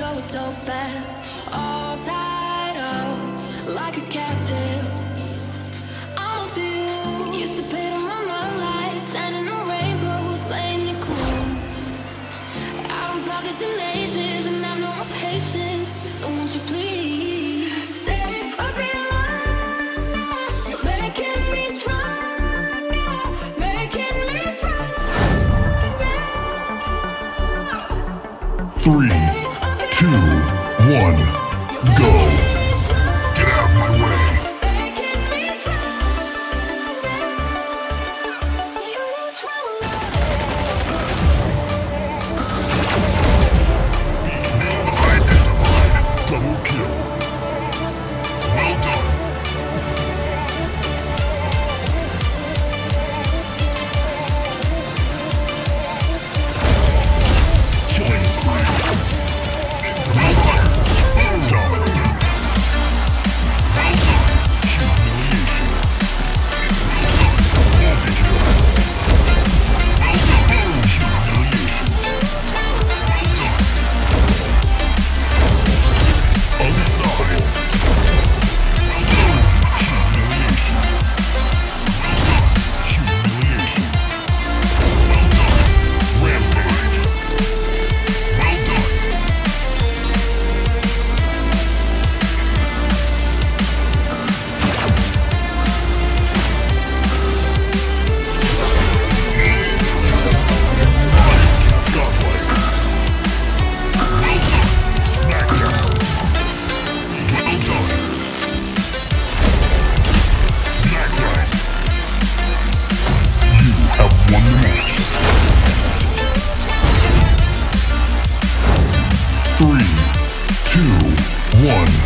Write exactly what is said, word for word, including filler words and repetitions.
was so fast, all tied up like a captive. All to you, used to pay to my mom lights, standing on rainbows, playing it cool. I was all this in ages, and I've no more patience. So won't you please stay a bit longer? You're making me stronger, making me stronger. Three, two, one, go. Get out of my way. Identified. Double kill. Well done. Killing spree. Well done. Dominating. Well done. Humiliation. Well done. Multi-kill. Well done. Humiliation. Well done. Unstoppable. Well done. Humiliation. Well done. Humiliation. Well done. Rampage. Well done. Godlike. Well done. Smackdown. Well done. Smackdown. You have won the match. Three, two, one.